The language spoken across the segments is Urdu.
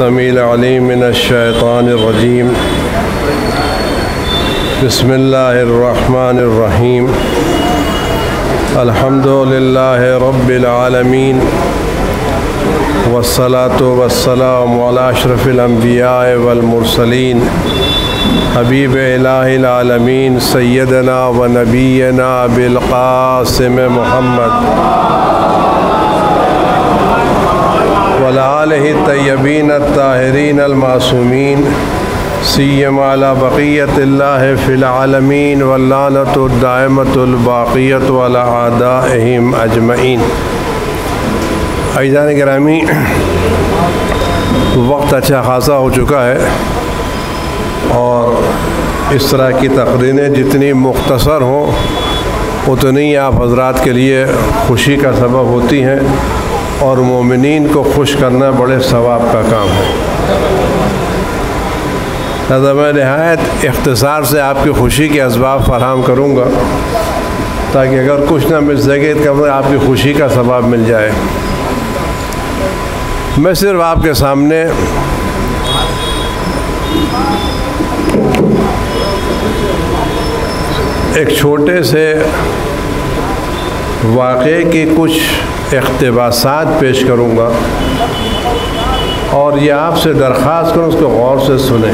السميع العليم من الشيطان الرجيم بسم الله الرحمن الرحيم الحمد لله رب العالمين والصلاة والسلام على أشرف الأنبياء والمرسلين حبيب إله العالمين سيدنا ونبينا بالقاسم محمد وعلى آله الطيبين الطاهرين المعصومين سيما على بقية الله في العالمين واللعنة الدائمة الباقية على أعدائهم أجمعين۔ عزیزان گرامی، وقت اچھا خاصا ہو چکا ہے اور اس طرح کی تقریریں جتنی مختصر ہوں اتنی آپ حضرات کے لیے خوشی کا سبب ہوتی ہیں اور مومنین کو خوش کرنا بڑے ثواب کا کام ہے۔ لہذا میں نہایت اختصار سے آپ کی خوشی کے اسباب فراہم کروں گا تاکہ اگر کچھ نہ مل سکے تو آپ کی خوشی کا سبب مل جائے۔ میں صرف آپ کے سامنے ایک چھوٹے سے واقعے کی کچھ اقتباسات پیش کروں گا اور یہ آپ سے درخواست کروں اس کو غور سے سنیں،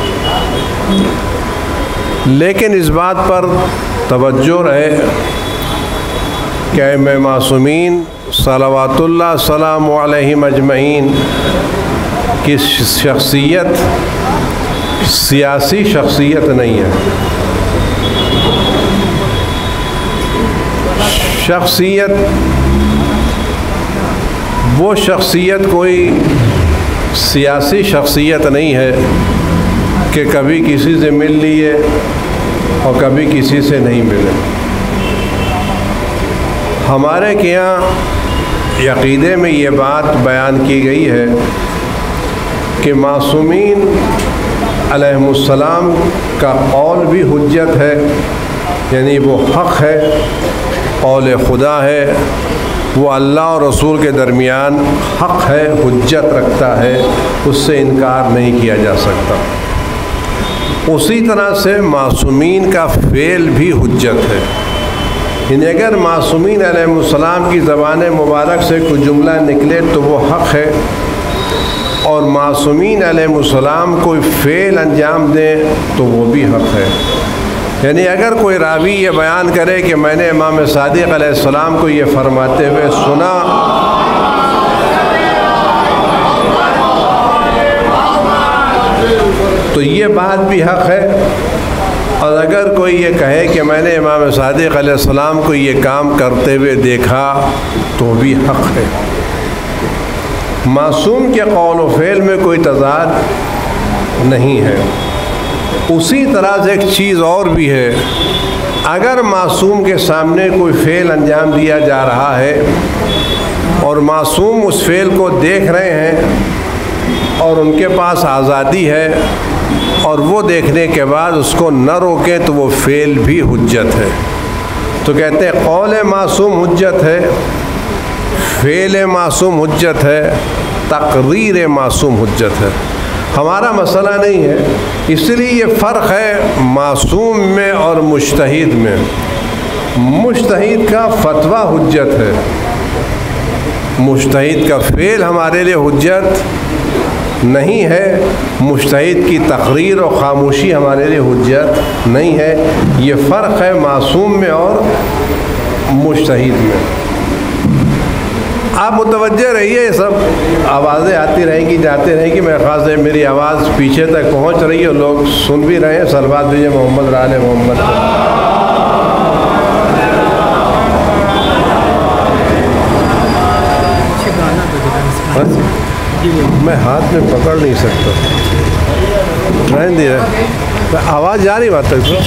لیکن اس بات پر توجہ رہے کہ ائمہ معصومین صلوات اللہ سلام علیہم اجمعین کی شخصیت سیاسی شخصیت نہیں ہے۔ شخصیت وہ شخصیت کوئی سیاسی شخصیت نہیں ہے کہ کبھی کسی سے مل لیے اور کبھی کسی سے نہیں ملے۔ ہمارے کے یہاں عقیدے میں یہ بات بیان کی گئی ہے کہ معصومین علیہم السلام کا قول بھی حجت ہے، یعنی وہ حق ہے، قول خدا ہے، وہ اللہ اور رسول کے درمیان حق ہے، حجت رکھتا ہے، اس سے انکار نہیں کیا جا سکتا۔ اسی طرح سے معصومین کا فعل بھی حجت ہے، یعنی اگر معصومین علیہ السلام کی زبان مبارک سے کوئی جملہ نکلے تو وہ حق ہے، اور معصومین علیہ السلام کوئی فعل انجام دیں تو وہ بھی حق ہے۔ یعنی اگر کوئی راوی یہ بیان کرے کہ میں نے امام صادق علیہ السلام کو یہ فرماتے ہوئے سنا تو یہ بات بھی حق ہے، اور اگر کوئی یہ کہے کہ میں نے امام صادق علیہ السلام کو یہ کام کرتے ہوئے دیکھا تو بھی حق ہے۔ معصوم کے قول و فعل میں کوئی تضاد نہیں ہے۔ اسی طرح سے ایک چیز اور بھی ہے، اگر معصوم کے سامنے کوئی فعل انجام دیا جا رہا ہے اور معصوم اس فعل کو دیکھ رہے ہیں اور ان کے پاس آزادی ہے اور وہ دیکھنے کے بعد اس کو نہ روکیں تو وہ فعل بھی حجت ہے۔ تو کہتے ہیں قول معصوم حجت ہے، فعل معصوم حجت ہے، تقریر معصوم حجت ہے۔ ہمارا مسئلہ نہیں ہے، اس لیے یہ فرق ہے معصوم میں اور مجتہد میں۔ مجتہد کا فتویٰ حجت ہے، مجتہد کا فعل ہمارے لیے حجت نہیں ہے، مجتہد کی تقریر و خاموشی ہمارے لیے حجت نہیں ہے۔ یہ فرق ہے معصوم میں اور مجتہد میں۔ آپ متوجہ رہیے، یہ سب آوازیں آتی رہیں گی جاتی رہیں گی، میرے خیال سے میری آواز پیچھے تک پہنچ رہی ہے، لوگ سن بھی رہے ہیں۔ صلوات دیجیے محمد آل محمد۔ میں ہاتھ میں پکڑ نہیں سکتا، رہنے دے رہے آواز جا رہی بات تک۔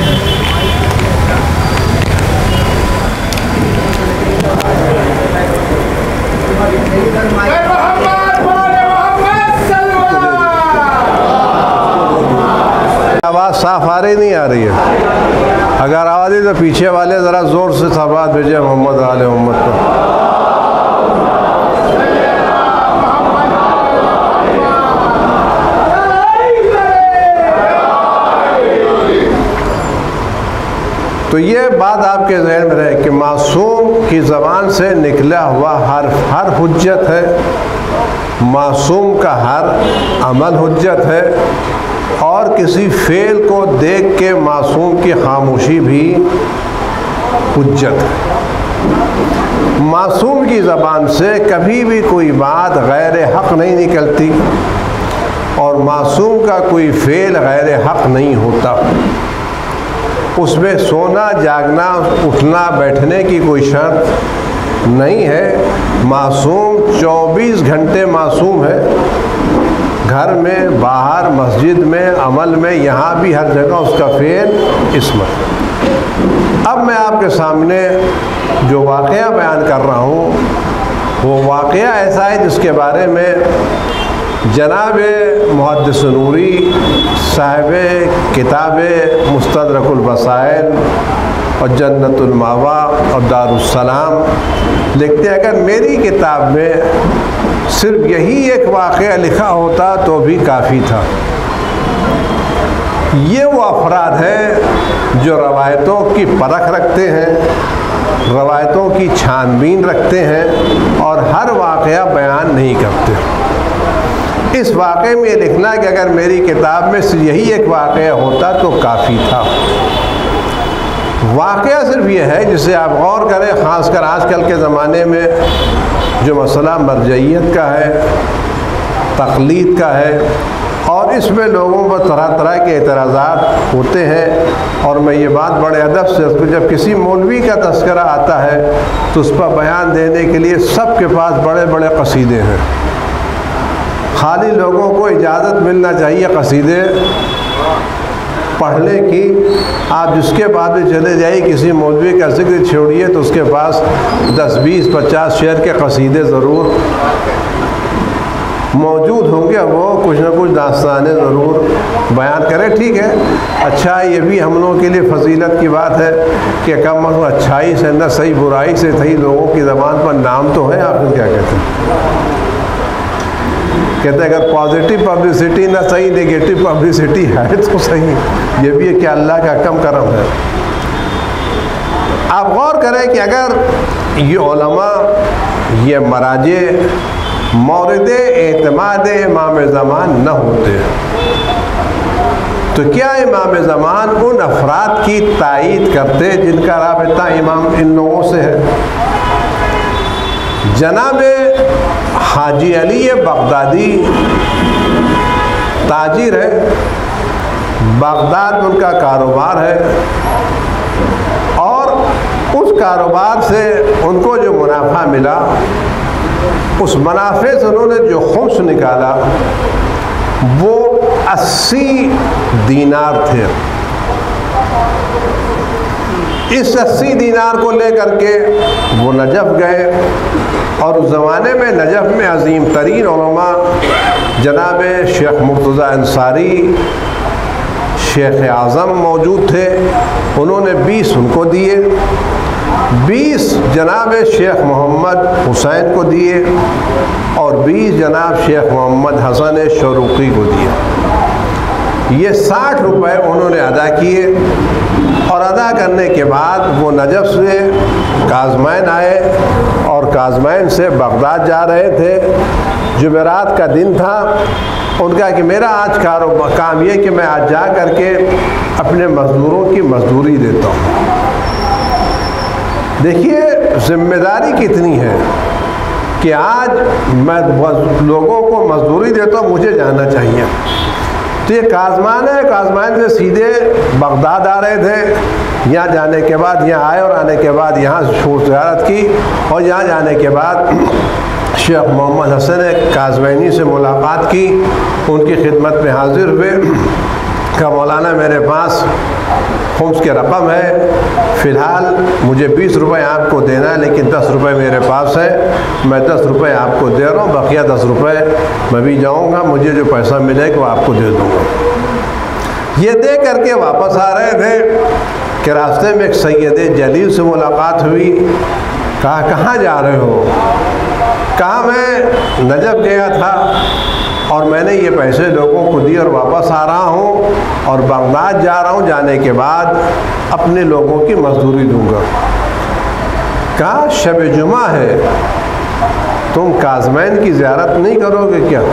آواز صاف آ رہی نہیں آ رہی ہے؟ اگر آواز ہے تو پیچھے والے ذرا زور سے صلوات بھیجیں محمد آل محمد کو۔ تو یہ بات آپ کے ذہن میں رہے کہ معصوم کی زبان سے نکلا ہوا حرف ہر حجت ہے، معصوم کا ہر عمل حجت ہے، اور کسی فعل کو دیکھ کے معصوم کی خاموشی بھی حجت ہے۔ معصوم کی زبان سے کبھی بھی کوئی بات غیر حق نہیں نکلتی، اور معصوم کا کوئی فعل غیر حق نہیں ہوتا۔ اس میں سونا جاگنا اٹھنا بیٹھنے کی کوئی شرط نہیں ہے۔ معصوم 24 گھنٹے معصوم ہے، گھر میں، باہر، مسجد میں، عمل میں، یہاں بھی ہر جگہ اس کا فعل عصمت۔ اب میں آپ کے سامنے جو واقعہ بیان کر رہا ہوں وہ واقعہ ایسا ہے جس کے بارے میں جناب محدث نوری صاحب کتاب مستدرک الوسائل اور جنت المأویٰ اور دارالسلام لکھتے ہیں اگر میری کتاب میں صرف یہی ایک واقعہ لکھا ہوتا تو بھی کافی تھا۔ یہ وہ افراد ہیں جو روایتوں کی پرکھ رکھتے ہیں، روایتوں کی چھان بین رکھتے ہیں، اور ہر واقعہ بیان نہیں کرتے۔ اس واقعے میں یہ لکھنا کہ اگر میری کتاب میں صرف یہی ایک واقعہ ہوتا تو کافی تھا۔ واقعہ صرف یہ ہے جسے آپ غور کریں، خاص کر آج کل کے زمانے میں جو مسئلہ مرجعیت کا ہے، تقلید کا ہے، اور اس میں لوگوں پر طرح طرح کے اعتراضات ہوتے ہیں، اور میں یہ بات بڑے ادب سے جب کسی مولوی کا تذکرہ آتا ہے تو اس پر بیان دینے کے لیے سب کے پاس بڑے بڑے قصیدے ہیں۔ خالی لوگوں کو اجازت ملنا چاہیے قصیدے پڑھنے کی۔ آپ جس کے بعد بھی چلے جائیے، کسی مولوی کا ذکر چھوڑیے تو اس کے پاس 10 20 50 شعر کے قصیدے ضرور موجود ہوں گے، وہ کچھ نہ کچھ داستانیں ضرور بیان کریں۔ ٹھیک ہے، اچھا یہ بھی ہم لوگوں کے لیے فضیلت کی بات ہے کہ کم از کم اچھائی سے نہ صحیح برائی سے صحیح لوگوں کی زبان پر نام تو ہے۔ آپ کیا کہتے ہیں؟ کہتے ہیں اگر پازیٹیو پبلسٹی نہ صحیح، نگیٹو پبلسٹی ہے تو صحیح۔ یہ بھی ہے کہ اللہ کا کم کرم ہے۔ آپ غور کریں کہ اگر یہ علماء، یہ مراجع مورد اعتماد امام زمان نہ ہوتے تو کیا امام زمان ان افراد کی تائید کرتے جن کا رابطہ امام ان لوگوں سے ہے؟ جناب حاجی علی بغدادی تاجر ہے، بغداد میں ان کا کاروبار ہے، اور اس کاروبار سے ان کو جو منافع ملا، اس منافع سے انہوں نے جو خمس نکالا وہ 80 دینار تھے۔ اس 80 دینار کو لے کر کے وہ نجف گئے، اور اس زمانے میں نجف میں عظیم ترین علماء جناب شیخ مرتضیٰ انصاری شیخ اعظم موجود تھے۔ انہوں نے 20 ان کو دیے، 20 جناب شیخ محمد حسین کو دیے، اور 20 جناب شیخ محمد حسن شروقی کو دیے۔ یہ 60 روپے انہوں نے ادا کیے، اور ادا کرنے کے بعد وہ نجف سے کاظمین آئے، اور کاظمین سے بغداد جا رہے تھے۔ جمعرات کا دن تھا، ان کا کہ میرا آج کام یہ کہ میں آج جا کر کے اپنے مزدوروں کی مزدوری دیتا ہوں۔ دیکھیے ذمہ داری کتنی ہے کہ آج میں لوگوں کو مزدوری دیتا ہوں، مجھے جانا چاہیے۔ تو یہ کاظمان ہے، کاظمان سے سیدھے بغداد آ رہے تھے۔ یہاں جانے کے بعد یہاں آئے، اور آنے کے بعد یہاں زیارت کی، اور یہاں جانے کے بعد شیخ محمد حسن کاظمینی سے ملاقات کی، ان کی خدمت میں حاضر ہوئے۔ کہا مولانا میرے پاس خمس کے رقم ہے، فی الحال مجھے 20 روپے آپ کو دینا ہے، لیکن 10 روپے میرے پاس ہے، میں 10 روپے آپ کو دے رہا ہوں، بقیہ 10 روپے میں بھی جاؤں گا، مجھے جو پیسہ ملے گا وہ آپ کو دے دوں گا۔ یہ دے کر کے واپس آ رہے تھے کہ راستے میں ایک سید جلیل سے ملاقات ہوئی۔ کہا کہاں جا رہے ہو؟ کہا میں نجف گیا تھا، اور میں نے یہ پیسے لوگوں کو دیے اور واپس آ رہا ہوں اور بغداد جا رہا ہوں، جانے کے بعد اپنے لوگوں کی مزدوری دوں گا۔ کہا شب جمعہ ہے، تم کاظمین کی زیارت نہیں کرو گے کیا؟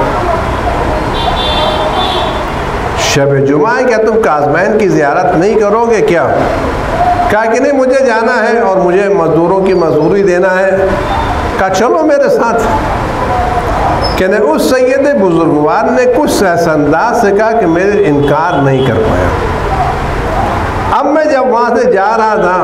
شب جمعہ ہے، کیا تم کاظمین کی زیارت نہیں کرو گے کیا؟ کہا کہ نہیں، مجھے جانا ہے اور مجھے مزدوروں کی مزدوری دینا ہے۔ کہا چلو میرے ساتھ۔ کہ اس سید بزرگوار نے کچھ ایسا انداز سے کہا کہ میرے انکار نہیں کر پایا۔ اب میں جب وہاں سے جا رہا تھا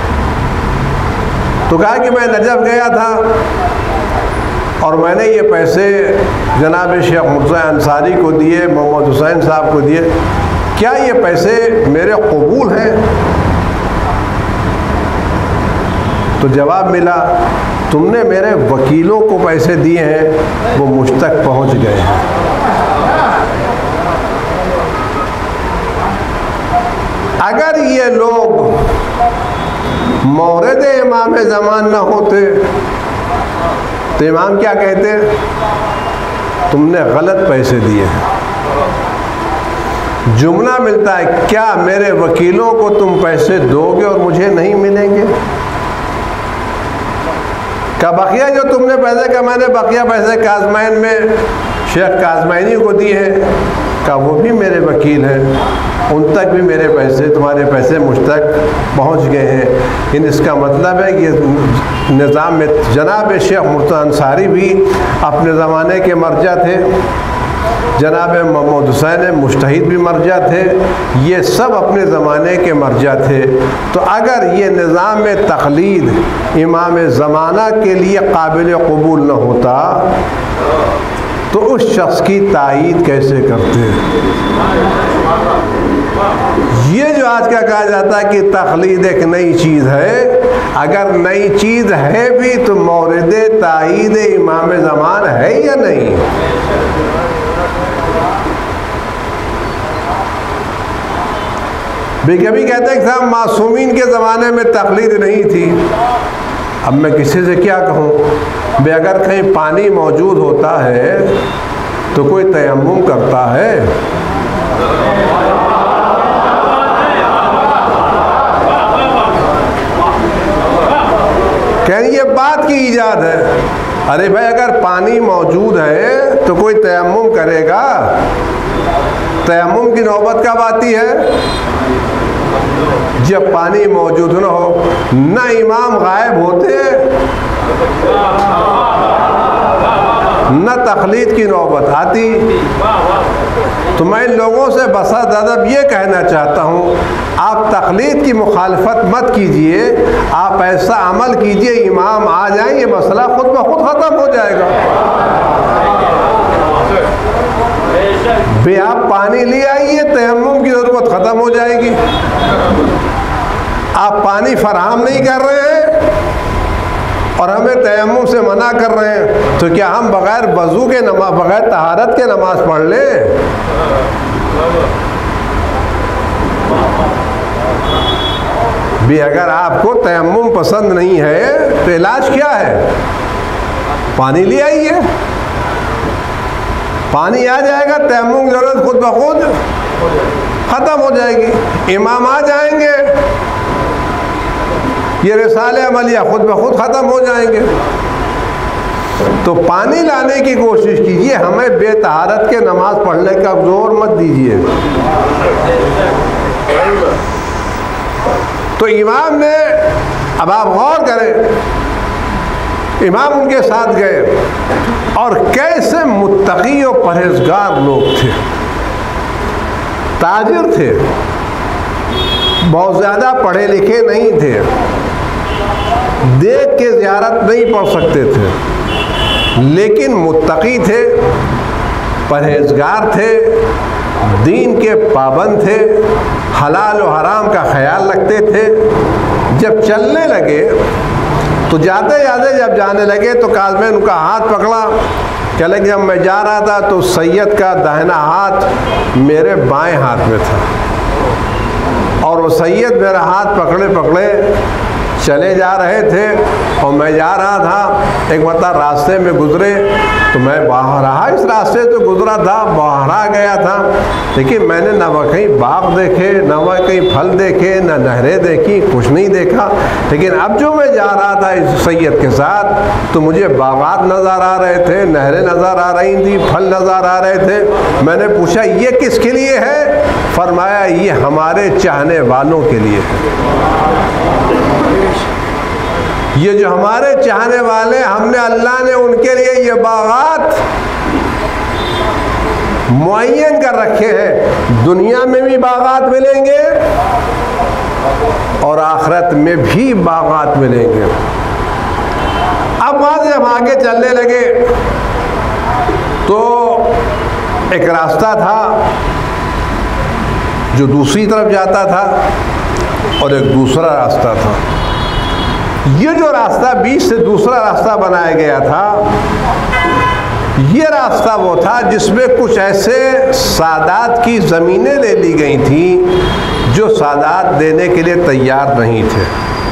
تو کہا کہ میں نجف گیا تھا اور میں نے یہ پیسے جناب شیخ مرتضیٰ انصاری کو دیے، محمد حسین صاحب کو دیے، کیا یہ پیسے میرے قبول ہیں؟ تو جواب ملا، تم نے میرے وکیلوں کو پیسے دیے ہیں، وہ مجھ تک پہنچ گئے ہیں۔ اگر یہ لوگ مورد امام زمان نہ ہوتے تو امام کیا کہتے؟ تم نے غلط پیسے دیے ہیں۔ جملہ ملتا ہے، کیا میرے وکیلوں کو تم پیسے دو گے اور مجھے نہیں ملیں گے؟ کہ بقیہ جو تم نے پیسے کا، میں نے بقیہ پیسے کاظمین میں شیخ کاظمینی کو دیے ہیں، کہ وہ بھی میرے وکیل ہیں، ان تک بھی میرے پیسے، تمہارے پیسے مجھ تک پہنچ گئے ہیں۔ ان اس کا مطلب ہے کہ نظام میں جناب شیخ مرتضیٰ انصاری بھی اپنے زمانے کے مرجع تھے، جناب محمد حسین مجتہد بھی مرجع تھے، یہ سب اپنے زمانے کے مرجع تھے۔ تو اگر یہ نظام تقلید امام زمانہ کے لیے قابل قبول نہ ہوتا تو اس شخص کی تائید کیسے کرتے؟ یہ جو آج کا کہا جاتا ہے کہ تقلید ایک نئی چیز ہے، اگر نئی چیز ہے بھی تو مورد تائید امام زمان ہے یا نہیں؟ بھی کبھی کہتے ہیں کہ صاحب معصومین کے زمانے میں تقلید نہیں تھی۔ اب میں کسی سے کیا کہوں؟ بے اگر کہیں پانی موجود ہوتا ہے تو کوئی تیمم کرتا ہے؟ کہیں یہ بات کی ایجاد ہے۔ ارے بھائی اگر پانی موجود ہے تو کوئی تیمم کرے گا؟ تیمم کی نوبت کب آتی ہے؟ جب پانی موجود نہ ہو۔ نہ امام غائب ہوتے نہ تقلید کی نوبت آتی۔ تو میں ان لوگوں سے بسط ادب یہ کہنا چاہتا ہوں، آپ تقلید کی مخالفت مت کیجئے، آپ ایسا عمل کیجئے امام آ جائیں، یہ مسئلہ خود بخود ختم ہو جائے گا۔ بے آپ پانی لے آئیے، تیمم کی ضرورت ختم ہو جائے گی۔ آپ پانی فراہم نہیں کر رہے ہیں اور ہمیں تیمم سے منع کر رہے ہیں، تو کیا ہم بغیر وضو کے نماز، بغیر طہارت کے نماز پڑھ لیں؟ بھی اگر آپ کو تیمم پسند نہیں ہے تو علاج کیا ہے؟ پانی لے آئیے، پانی آ جائے گا، تیمم کی ضرورت خود بخود ختم ہو جائے گی۔ امام آ جائیں گے، یہ رسالے عملیہ خود بخود ختم ہو جائیں گے۔ تو پانی لانے کی کوشش کیجیے، ہمیں بے طہارت کے نماز پڑھنے کا زور مت دیجیے۔ تو امام نے، اب آپ غور کریں، امام ان کے ساتھ گئے اور کیسے متقی و پرہیزگار لوگ تھے، تاجر تھے، بہت زیادہ پڑھے لکھے نہیں تھے، دیکھ کے زیارت نہیں پڑھ سکتے تھے، لیکن متقی تھے، پرہیزگار تھے، دین کے پابند تھے، حلال و حرام کا خیال رکھتے تھے۔ جب چلنے لگے تو جاتے جاتے جب جانے لگے تو کاظمین ان کا ہاتھ پکڑا، کہنے لگے جب میں جا رہا تھا تو سید کا داہنا ہاتھ میرے بائیں ہاتھ میں تھا، اور وہ سید میرا ہاتھ پکڑے پکڑے چلے جا رہے تھے اور میں جا رہا تھا، ایک مرتبہ راستے میں گزرے تو میں باہر اس راستے سے گزرا تھا، باہر گیا تھا، لیکن میں نے نہ کہیں باغ دیکھے، نہ کہیں پھل دیکھے، نہ نہریں دیکھی، کچھ نہیں دیکھا۔ لیکن اب جو میں جا رہا تھا اس سید کے ساتھ تو مجھے باغات نظر آ رہے تھے، نہریں نظر آ رہی تھیں، پھل نظر آ رہے تھے۔ میں نے پوچھا یہ کس کے لیے ہے؟ فرمایا یہ ہمارے چاہنے والوں کے لیے ہے۔ یہ جو ہمارے چاہنے والے، ہم نے اللہ نے ان کے لیے یہ باغات معین کر رکھے ہیں۔ دنیا میں بھی باغات ملیں گے اور آخرت میں بھی باغات ملیں گے۔ اب وہاں سے ہم آگے چلنے لگے تو ایک راستہ تھا جو دوسری طرف جاتا تھا اور ایک دوسرا راستہ تھا۔ یہ جو راستہ بیچ سے دوسرا راستہ بنایا گیا تھا، یہ راستہ وہ تھا جس میں کچھ ایسے سادات کی زمینیں لے لی گئی تھیں جو سادات دینے کے لیے تیار نہیں تھے۔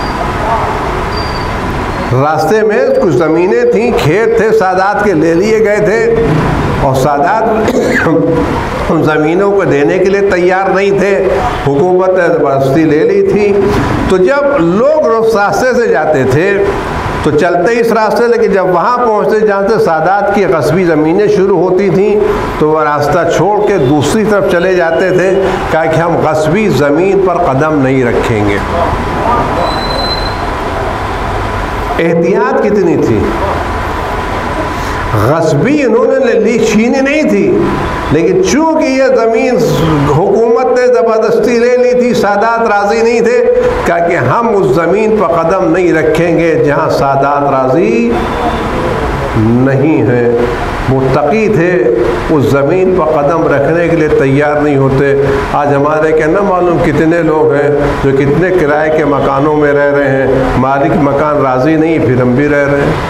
راستے میں کچھ زمینیں تھیں، کھیت تھے، سادات کے لے لیے گئے تھے اور سادات ان زمینوں کو دینے کے لیے تیار نہیں تھے، حکومت نے زبردستی لے لی تھی۔ تو جب لوگ اس راستے سے جاتے تھے تو چلتے اس راستے، لیکن جب وہاں پہنچتے جہاں سے سادات کی غصبی زمینیں شروع ہوتی تھیں تو وہ راستہ چھوڑ کے دوسری طرف چلے جاتے تھے، کہا کہ ہم غصبی زمین پر قدم نہیں رکھیں گے۔ احتیاط کتنی تھی، غصبی انہوں نے چھینی نہیں تھی، لیکن چونکہ یہ زمین حکومت نے زبردستی لے لی تھی، سادات راضی نہیں تھے، کہا کہ ہم اس زمین پر قدم نہیں رکھیں گے جہاں سادات راضی نہیں ہیں۔ متقی تھے، اس زمین پر قدم رکھنے کے لیے تیار نہیں ہوتے۔ آج ہمارے کہنا معلوم کتنے لوگ ہیں جو کتنے کرائے کے مکانوں میں رہ رہے ہیں، مالک مکان راضی نہیں، پھر ہم بھی رہ رہے ہیں۔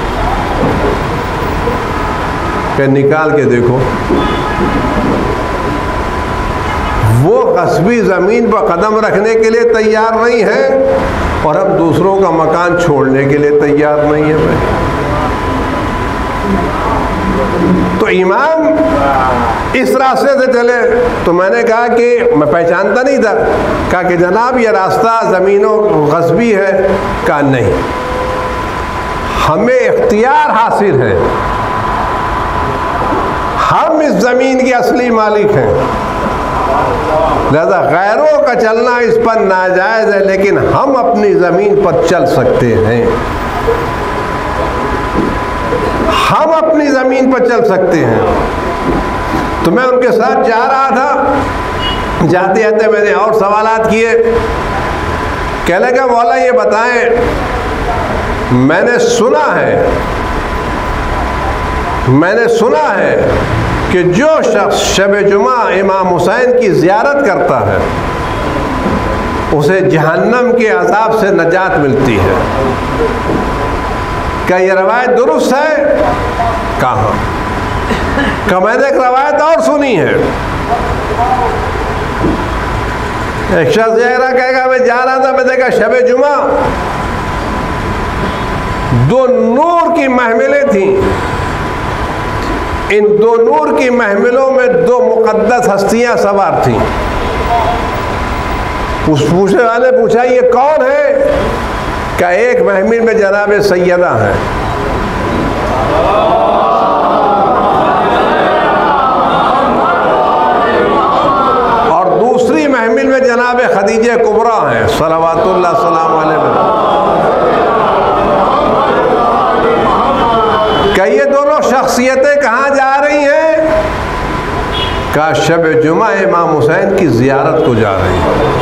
کہ نکال کے دیکھو، وہ غصبی زمین پر قدم رکھنے کے لیے تیار نہیں ہے اور ہم دوسروں کا مکان چھوڑنے کے لیے تیار نہیں ہے بھائی۔ تو امام اس راستے سے چلے تو میں نے کہا کہ میں پہچانتا نہیں تھا، کہا کہ جناب یہ راستہ زمینوں غصبی ہے؟ کہا نہیں، ہمیں اختیار حاصل ہے، ہم اس زمین کے اصلی مالک ہیں، لہذا غیروں کا چلنا اس پر ناجائز ہے، لیکن ہم اپنی زمین پر چل سکتے ہیں، ہم اپنی زمین پر چل سکتے ہیں۔ تو میں ان کے ساتھ جا رہا تھا، جاتے جاتے میں نے اور سوالات کیے۔ کہنے لگا مولا یہ بتائیں، میں نے سنا ہے کہ جو شخص شب جمعہ امام حسین کی زیارت کرتا ہے اسے جہنم کے عذاب سے نجات ملتی ہے، کیا یہ روایت درست ہے؟ کہاں؟ کہ میں نے ایک روایت اور سنی ہے، ایک شخص یہ کہے گا میں جا رہا تھا، میں دیکھا شب جمعہ دو نور کی محملیں تھیں، ان دو نور کی محملوں میں دو مقدس ہستیاں سوار تھیں۔ اس پوچھنے والے پوچھا یہ کون ہے؟ کہ ایک محمل میں جناب سیدہ ہیں، اور دوسری محمل میں جناب خدیجہ کبریٰ ہیں صلوات اللہ السلام علیہ۔ کہ یہ دونوں شخصیتیں کہاں جا رہی ہیں؟ کہ شب جمعہ امام حسین کی زیارت کو جا رہی ہیں۔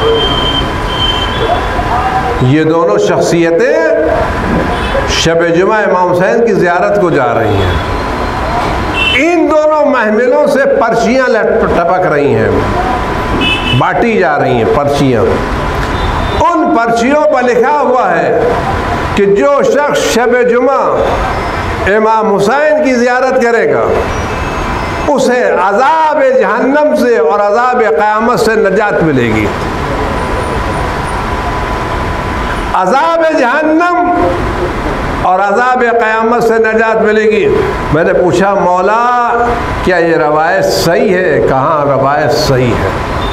یہ دونوں شخصیتیں شب جمعہ امام حسین کی زیارت کو جا رہی ہیں۔ ان دونوں محملوں سے پرچیاں ٹپک رہی ہیں، بانٹی جا رہی ہیں پرچیاں۔ ان پرچیوں پر لکھا ہوا ہے کہ جو شخص شب جمعہ امام حسین کی زیارت کرے گا اسے عذاب جہنم سے اور عذاب قیامت سے نجات ملے گی۔ عذاب جہنم اور عذاب قیامت سے نجات ملے گی۔ میں نے پوچھا مولا کیا یہ روایت صحیح ہے؟ کہاں روایت صحیح ہے۔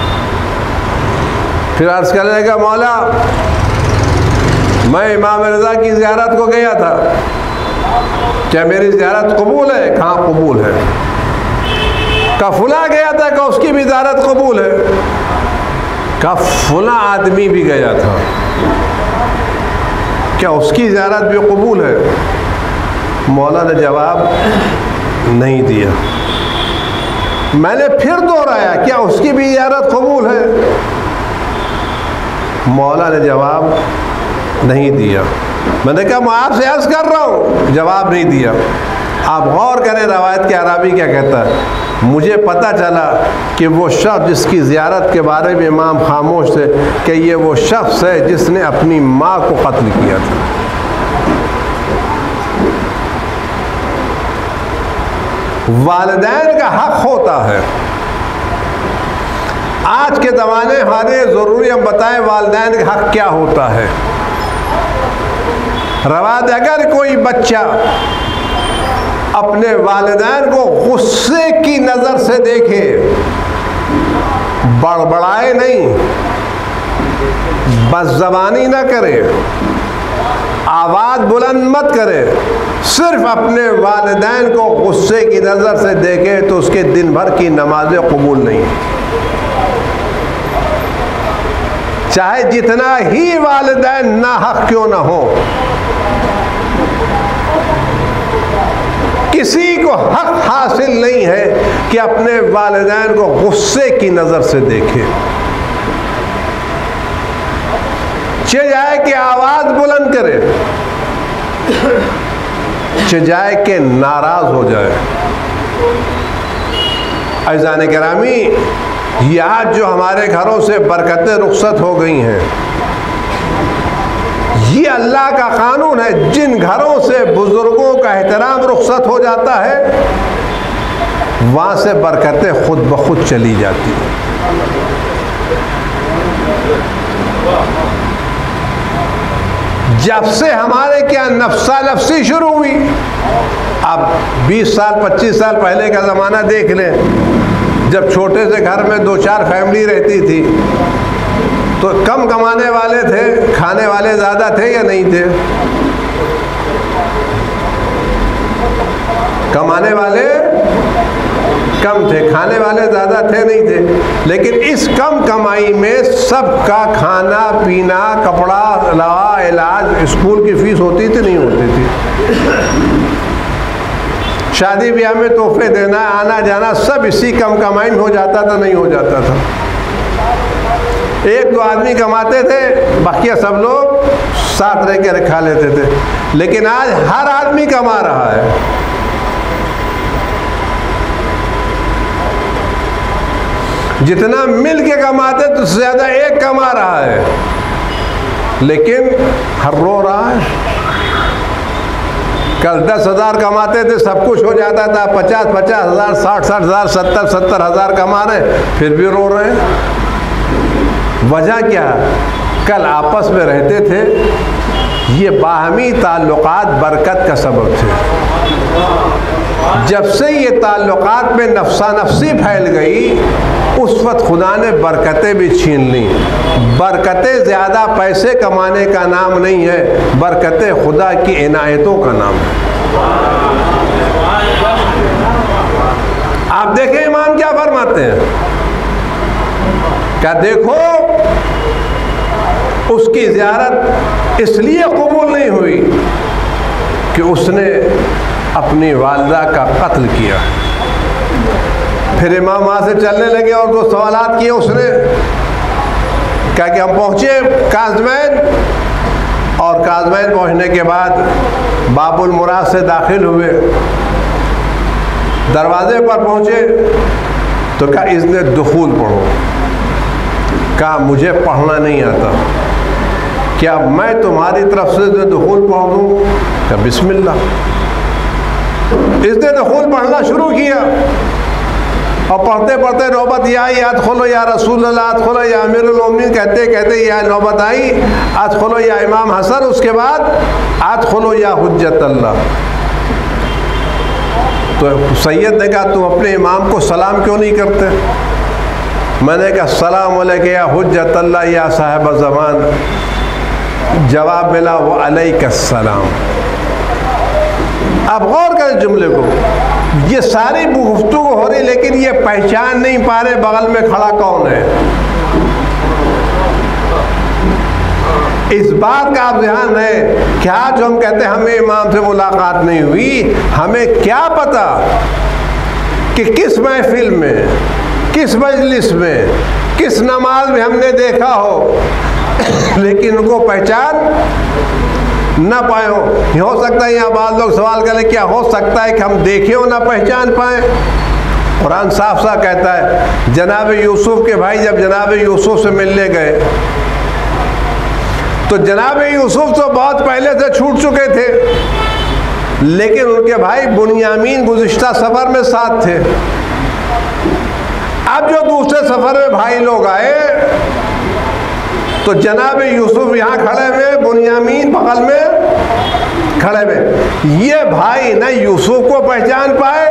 پھر عرض کرنے لگا مولا میں امام رضا کی زیارت کو گیا تھا، کیا میری زیارت قبول ہے؟ کہاں قبول ہے؟ کہا فلاں گیا تھا، کہ اس کی بھی زیارت قبول ہے؟ کہا فلاں آدمی بھی گیا تھا، کیا اس کی زیارت بھی قبول ہے؟ مولا نے جواب نہیں دیا۔ میں نے پھر دوہرایا کیا اس کی بھی زیارت قبول ہے؟ مولا نے جواب نہیں دیا۔ میں نے کہا میں آپ سے عرض کر رہا ہوں، جواب نہیں دیا۔ آپ غور کریں روایت کے عربی کیا کہتا ہے۔ مجھے پتہ چلا کہ وہ شخص جس کی زیارت کے بارے میں امام خاموش تھے کہ یہ وہ شخص ہے جس نے اپنی ماں کو قتل کیا تھا۔ والدین کا حق ہوتا ہے۔ آج کے زمانے ہمارے ضروری ہم بتائیں والدین کا حق کیا ہوتا ہے۔ روایت اگر کوئی بچہ اپنے والدین کو غصے کی نظر سے دیکھے، بڑبڑائے نہیں، بد زبانی نہ کرے، آواز بلند مت کرے، صرف اپنے والدین کو غصے کی نظر سے دیکھے تو اس کے دن بھر کی نمازیں قبول نہیں، چاہے جتنا ہی والدین ناحق کیوں نہ ہو۔ کسی کو حق حاصل نہیں ہے کہ اپنے والدین کو غصے کی نظر سے دیکھے، چاہے کہ آواز بلند کرے، چاہے کہ ناراض ہو جائے۔ عزیزان گرامی، یہ آج جو ہمارے گھروں سے برکتیں رخصت ہو گئی ہیں، یہ اللہ کا قانون ہے۔ جن گھروں سے بزرگوں کا احترام رخصت ہو جاتا ہے وہاں سے برکتیں خود بخود چلی جاتی ہیں۔ جب سے ہمارے کیا نفسا نفسی شروع ہوئی، اب 20 سال 25 سال پہلے کا زمانہ دیکھ لیں، جب چھوٹے سے گھر میں 2-4 فیملی رہتی تھی تو کم کمانے والے تھے، کھانے والے زیادہ تھے یا نہیں تھے؟ کمانے والے کم تھے، کھانے والے زیادہ تھے نہیں تھے، لیکن اس کم کمائی میں سب کا کھانا پینا، کپڑا، دوا، علاج، اسکول کی فیس ہوتی تھی نہیں ہوتی تھی؟ شادی بیاہ میں تحفے دینا، آنا جانا سب اسی کم کمائی میں ہو جاتا تھا نہیں ہو جاتا تھا؟ 1-2 آدمی کماتے تھے، بقیہ سب لوگ ساتھ رہ کے رکھا لیتے تھے، لیکن آج ہر آدمی کما رہا ہے۔ جتنا مل کے کماتے تو زیادہ ایک کما رہا ہے، لیکن ہر رو رہا ہے۔ کل 10,000 کماتے تھے، سب کچھ ہو جاتا تھا، 50,000 60,000 70,000 کما رہے، پھر بھی رو رہے ہیں۔ وجہ کیا؟ کل آپس میں رہتے تھے، یہ باہمی تعلقات برکت کا سبب تھے۔ جب سے یہ تعلقات میں نفسا نفسی پھیل گئی، اس وقت خدا نے برکتیں بھی چھین لیں۔ برکتیں زیادہ پیسے کمانے کا نام نہیں ہے، برکتیں خدا کی عنایتوں کا نام ہے۔ آپ دیکھیں امام کیا فرماتے ہیں، کیا دیکھو اس کی زیارت اس لیے قبول نہیں ہوئی کہ اس نے اپنی والدہ کا قتل کیا۔ پھر امام وہاں سے چلنے لگے اور 2 سوالات کیے اس نے، کہا کہ ہم پہنچے کاظمین، اور کاظمین پہنچنے کے بعد باب المراد سے داخل ہوئے، دروازے پر پہنچے تو کہا اذن دخول پڑھو۔ کہا مجھے پڑھنا نہیں آتا، کیا میں تمہاری طرف سے اذن دخول پڑھ دوں؟ کہا بسم اللہ۔ اذن دخول پڑھنا شروع کیا، اور پڑھتے پڑھتے نوبت یہ آئی ادخلوا یا رسول اللہ، ادخلوا یا امیر المومنین، کہتے کہتے یہ نوبت آئی ادخلوا یا امام حسن، اس کے بعد ادخلوا یا حجت اللہ۔ تو سید نے کہا تم اپنے امام کو سلام کیوں نہیں کرتے؟ میں نے کہا السلام علیکم یا حجت اللہ یا صاحب زمان، جواب ملا وعلیک السلام۔ اب غور کریں جملے کو، یہ ساری گفتگو ہو رہی لیکن یہ پہچان نہیں پا رہے بغل میں کھڑا کون ہے۔ اس بات کا آپ ذہن ہے کہ آج ہم کہتے ہیں ہمیں امام سے ملاقات نہیں ہوئی، ہمیں کیا پتا کہ کس محفل میں، کس مجلس میں، کس نماز میں ہم نے دیکھا ہو لیکن ان کو پہچان نہ پائے ہو سکتا ہے یہاں بعض لوگ سوال کریں کیا ہو سکتا ہے کہ ہم دیکھیں اور نہ پہچان پائیں؟ قرآن صاف صاف کہتا ہے جناب یوسف کے بھائی جب جناب یوسف سے ملنے گئے تو جناب یوسف تو بہت پہلے سے چھوٹ چکے تھے، لیکن ان کے بھائی بنیامین گزشتہ سفر میں ساتھ تھے۔ اب جو دوسرے سفر میں بھائی لوگ آئے تو جناب یوسف یہاں کھڑے ہوئے، بنیامین بغل میں کھڑے ہوئے، یہ بھائی نہ یوسف کو پہچان پائے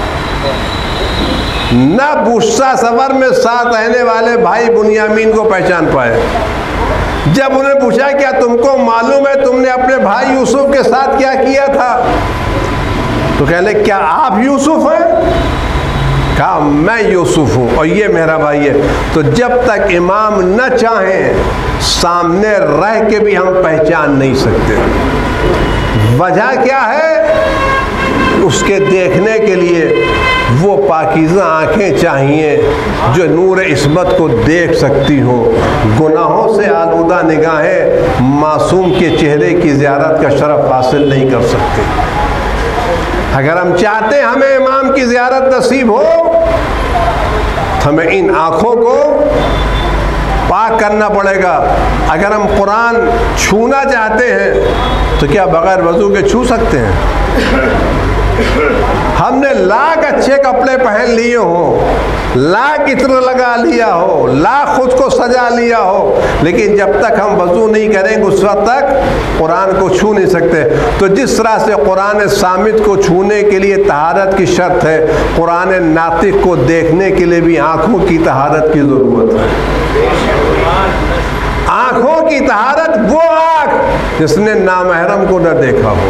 نہ گزشتہ سفر میں ساتھ رہنے والے بھائی بنیامین کو پہچان پائے۔ جب انہیں پوچھا کیا تم کو معلوم ہے تم نے اپنے بھائی یوسف کے ساتھ کیا کیا تھا؟ تو کہنے کیا آپ یوسف ہیں؟ کہا میں یوسف ہوں اور یہ میرا بھائی ہے۔ تو جب تک امام نہ چاہیں سامنے رہ کے بھی ہم پہچان نہیں سکتے۔ وجہ کیا ہے؟ اس کے دیکھنے کے لیے وہ پاکیزہ آنکھیں چاہیے جو نور عصمت کو دیکھ سکتی ہو، گناہوں سے آلودہ نگاہیں معصوم کے چہرے کی زیارت کا شرف حاصل نہیں کر سکتے۔ اگر ہم چاہتے ہیں ہمیں امام کی زیارت نصیب ہو تو ہمیں ان آنکھوں کو پاک کرنا پڑے گا۔ اگر ہم قرآن چھونا چاہتے ہیں تو کیا بغیر وضو کے چھو سکتے ہیں؟ ہم نے لاکھ اچھے کپڑے پہن لیے ہوں، لاکھ عطر لگا لیا ہو، لاکھ خود کو سجا لیا ہو، لیکن جب تک ہم وضو نہیں کریں گے اس وقت تک قرآن کو چھو نہیں سکتے۔ تو جس طرح سے قرآن صامت کو چھونے کے لیے طہارت کی شرط ہے، قرآن ناطق کو دیکھنے کے لیے بھی آنکھوں کی طہارت کی ضرورت ہے۔ آنکھوں کی طہارت وہ آنکھ جس نے نامحرم کو نہ دیکھا ہو۔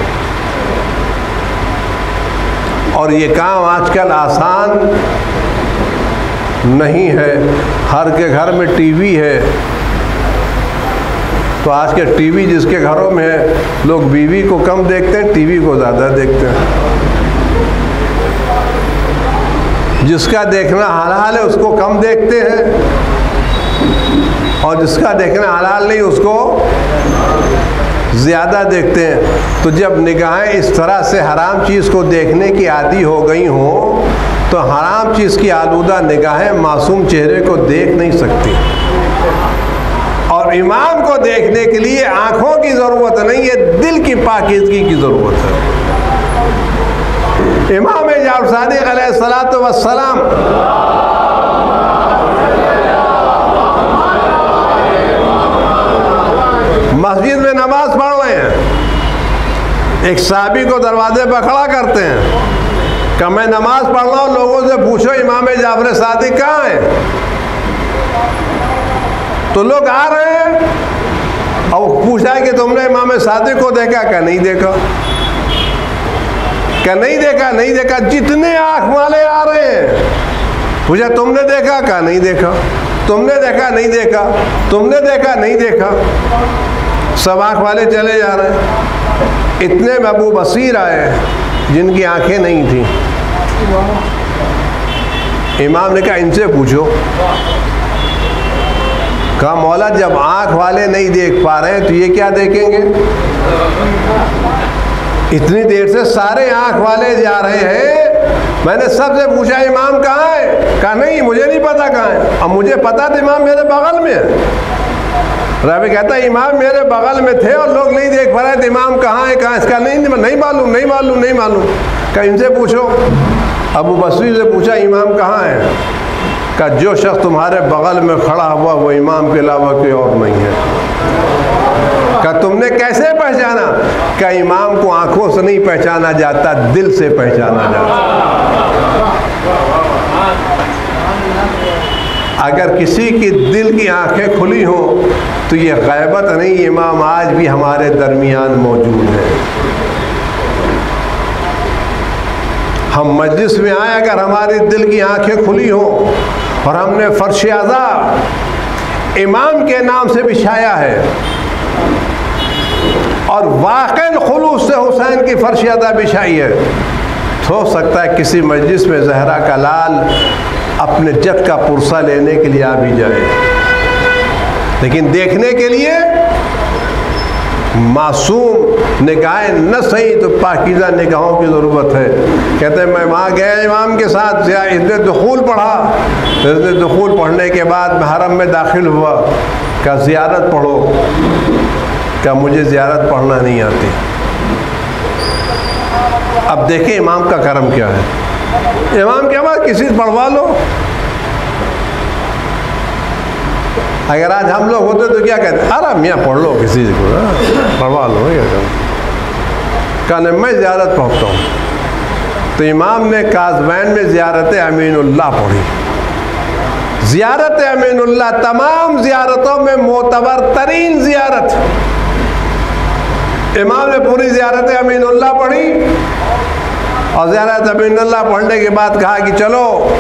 اور یہ کام آج کل آسان نہیں ہے، ہر کے گھر میں ٹی وی ہے، تو آج کے ٹی وی جس کے گھروں میں ہے لوگ بیوی کو کم دیکھتے ہیں، ٹی وی کو زیادہ دیکھتے ہیں۔ جس کا دیکھنا حلال ہے اس کو کم دیکھتے ہیں اور جس کا دیکھنا حلال نہیں اس کو زیادہ دیکھتے ہیں۔ تو جب نگاہیں اس طرح سے حرام چیز کو دیکھنے کی عادی ہو گئی ہوں تو حرام چیز کی آلودہ نگاہیں معصوم چہرے کو دیکھ نہیں سکتی۔ اور امام کو دیکھنے کے لیے آنکھوں کی ضرورت نہیں ہے، دل کی پاکیزگی کی ضرورت ہے۔ امام جعفر صادق علیہ الصلوۃ والسلام مسجد میں نماز پڑھ رہے ہیں، ایک صحابی کو دروازے پہ کھڑا کرتے ہیں کہ میں نماز پڑھ رہا ہوں، لوگوں سے پوچھو امام جعفر صادق کہاں ہیں؟ تو لوگ آ رہے ہیں اور پوچھا کہ تم نے امام صادق کو دیکھا؟ کہ نہیں دیکھا۔ کہ نہیں دیکھا؟ نہیں دیکھا۔ جتنے آنکھ والے آ رہے ہیں پوچھا تم نے دیکھا؟ کہ نہیں دیکھا۔ تم نے دیکھا؟ نہیں دیکھا۔ تم نے دیکھا؟ نہیں دیکھا۔ سب آنکھ والے چلے جا رہے ہیں۔ اتنے میں ابو بصیر آئے جن کی آنکھیں نہیں تھیں۔ امام نے کہا ان سے پوچھو۔ کہا مولا جب آنکھ والے نہیں دیکھ پا رہے ہیں تو یہ کیا دیکھیں گے؟ اتنی دیر سے سارے آنکھ والے جا رہے ہیں، میں نے سب سے پوچھا امام کہاں ہے؟ کہا نہیں مجھے نہیں پتا کہاں ہے۔ اب مجھے پتا تھا امام میرے بغل میں ہے۔ راوی کہتا ہے امام میرے بغل میں تھے اور لوگ نہیں دیکھ پا رہے تھے، امام کہاں ہے؟ کہاں؟ اس کا نہیں معلوم، نہیں معلوم، نہیں معلوم۔ کہا ان سے پوچھو۔ ابو بصری سے پوچھا امام کہاں ہے؟ کہ جو شخص تمہارے بغل میں کھڑا ہوا وہ امام کے علاوہ کوئی اور نہیں ہے۔ کہ تم نے کیسے پہچانا؟ کہ امام کو آنکھوں سے نہیں پہچانا جاتا، دل سے پہچانا جاتا۔ اگر کسی کی دل کی آنکھیں کھلی ہوں تو یہ غیبت نہیں، امام آج بھی ہمارے درمیان موجود ہے۔ ہم مجلس میں آئے، اگر ہماری دل کی آنکھیں کھلی ہوں اور ہم نے فرش عزا امام کے نام سے بچھایا ہے اور واقعی خلوص سے حسین کی فرش عزا بچھائی ہے، تو ہو سکتا ہے کسی مجلس میں زہرا کا لال اپنے جد کا پرسہ لینے کے لیے آ بھی جائے، لیکن دیکھنے کے لیے معصوم نگاہیں نہ صحیح تو پاکیزہ نگاہوں کی ضرورت ہے۔ کہتے ہیں میں وہاں گیا امام کے ساتھ، اذن دخول پڑھا، اذن دخول پڑھنے کے بعد میں حرم میں داخل ہوا، کہ زیارت پڑھو، کہ مجھے زیارت پڑھنا نہیں آتی۔ اب دیکھیں امام کا کرم کیا ہے، امام کے بعد کسی سے پڑھوا لو۔ اگر آج ہم لوگ ہوتے تو کیا کہتے؟ ارے میاں پڑھ لو، کسی کو پڑھوا لو۔ کہنے میں زیارت پڑھتا ہوں، تو امام نے کاظمین میں زیارت امین اللہ پڑھی۔ زیارت امین اللہ تمام زیارتوں میں معتبر ترین زیارت، امام نے پوری زیارت امین اللہ پڑھی، اور زیارت امین اللہ پڑھنے کے بعد کہا کہ چلو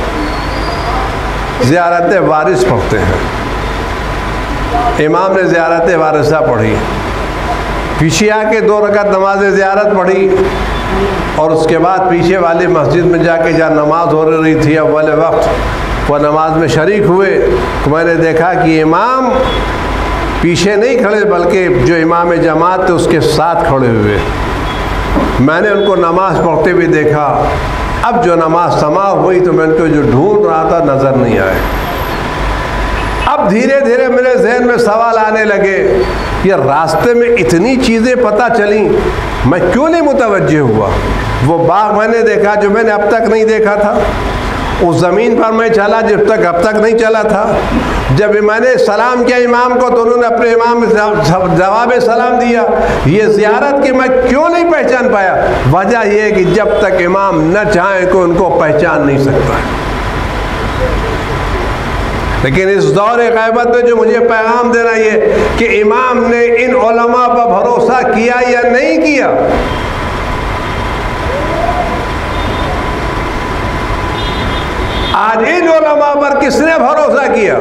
زیارت وارث پڑھتے ہیں۔ امام نے زیارت وارثہ پڑھی، پیچھے آ کے 2 رکعت نماز زیارت پڑھی، اور اس کے بعد پیچھے والی مسجد میں جا کے جہاں نماز ہو رہی تھی اول وقت، وہ نماز میں شریک ہوئے، تو میں نے دیکھا کہ امام پیچھے نہیں کھڑے بلکہ جو امام جماعت تھے اس کے ساتھ کھڑے ہوئے۔ میں نے ان کو نماز پڑھتے ہوئے دیکھا۔ اب جو نماز تمام ہوئی تو میں ان کو جو ڈھونڈ رہا تھا نظر نہیں آئے۔ اب دھیرے دھیرے میرے ذہن میں سوال آنے لگے، یہ راستے میں اتنی چیزیں پتہ چلیں، میں کیوں نہیں متوجہ ہوا؟ وہ باغ میں نے دیکھا جو میں نے اب تک نہیں دیکھا تھا، اس زمین پر میں چلا جب تک اب تک نہیں چلا تھا، جب میں نے سلام کیا امام کو تو انہوں نے اپنے امام میں جواب سلام دیا۔ یہ زیارت کی میں کیوں نہیں پہچان پایا؟ وجہ یہ ہے کہ جب تک امام نہ چاہیں کوئی ان کو پہچان نہیں سکتا ہے۔ لیکن اس دور غیبت میں جو مجھے پیغام دینا یہ کہ امام نے ان علماء پر بھروسہ کیا یا نہیں کیا، آج ان علماء پر کس نے بھروسہ کیا؟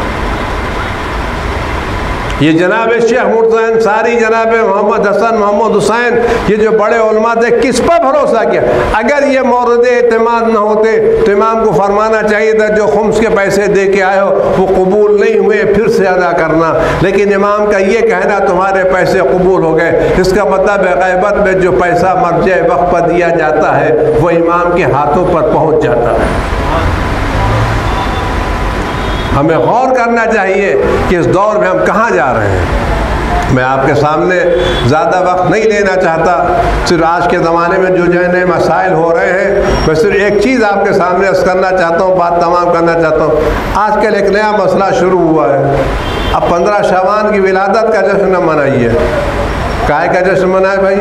یہ جناب شیخ مرتضی انصاری، جناب محمد حسن، محمد حسین، یہ جو بڑے علماء تھے، کس پر بھروسہ کیا؟ اگر یہ مورد اعتماد نہ ہوتے تو امام کو فرمانا چاہیے تھا جو خمس کے پیسے دے کے آئے ہو وہ قبول نہیں ہوئے، پھر سے ادا کرنا۔ لیکن امام کا یہ کہنا تمہارے پیسے قبول ہو گئے، اس کا مطلب ہے غیبت میں جو پیسہ مرجع وقت پر دیا جاتا ہے وہ امام کے ہاتھوں پر پہنچ جاتا ہے۔ ہمیں غور کرنا چاہیے کہ اس دور میں ہم کہاں جا رہے ہیں۔ میں آپ کے سامنے زیادہ وقت نہیں لینا چاہتا، صرف آج کے زمانے میں جو نئے مسائل ہو رہے ہیں میں صرف ایک چیز آپ کے سامنے عرض کرنا چاہتا ہوں، بات تمام کرنا چاہتا ہوں۔ آج کل ایک نیا مسئلہ شروع ہوا ہے، اب 15 شعبان کی ولادت کا جشن نہ منائیے۔ کائے کا جشن منائے بھائی؟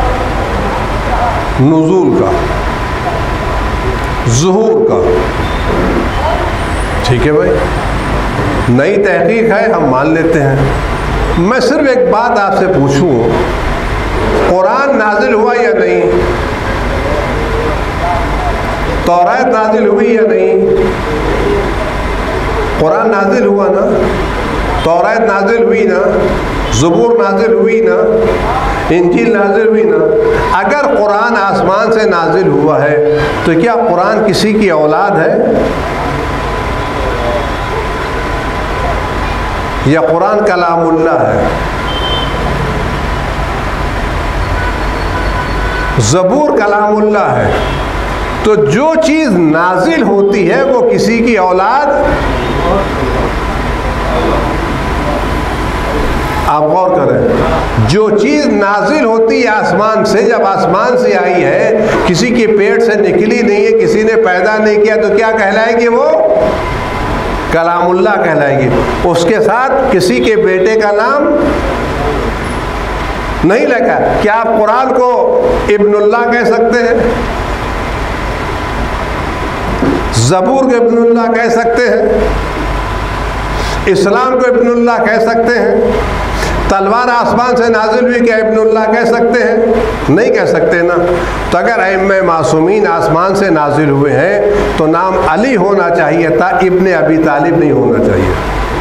نزول کا، ظہور کا، ٹھیک ہے بھائی، نئی تحقیق ہے ہم مان لیتے ہیں۔ میں صرف ایک بات آپ سے پوچھوں، قرآن نازل ہوا یا نہیں؟ تورات نازل ہوئی یا نہیں؟ قرآن نازل ہوا نا، تورات نازل ہوئی نا، زبور نازل ہوئی نا، انجیل نازل ہوئی نا۔ اگر قرآن آسمان سے نازل ہوا ہے تو کیا قرآن کسی کی اولاد ہے؟ یا قرآن کلام اللہ ہے؟ زبور کلام اللہ ہے، تو جو چیز نازل ہوتی ہے وہ کسی کی اولاد آپ غور کریں، جو چیز نازل ہوتی ہے آسمان سے، جب آسمان سے آئی ہے، کسی کے پیٹ سے نکلی نہیں ہے، کسی نے پیدا نہیں کیا، تو کیا کہلائے گی؟ وہ کلام اللہ کہلائے گی۔ اس کے ساتھ کسی کے بیٹے کا نام نہیں لگا۔ کیا آپ قرآن کو ابن اللہ کہہ سکتے ہیں؟ زبور کو ابن اللہ کہہ سکتے ہیں؟ اسلام کو ابن اللہ کہہ سکتے ہیں؟ تلوار آسمان سے نازل ہوئی، کیا ابن اللہ کہہ سکتے ہیں؟ نہیں کہہ سکتے نا۔ تو اگر ائمہ معصومین آسمان سے نازل ہوئے ہیں تو نام علی ہونا چاہیے تھا، ابن ابی طالب نہیں ہونا چاہیے۔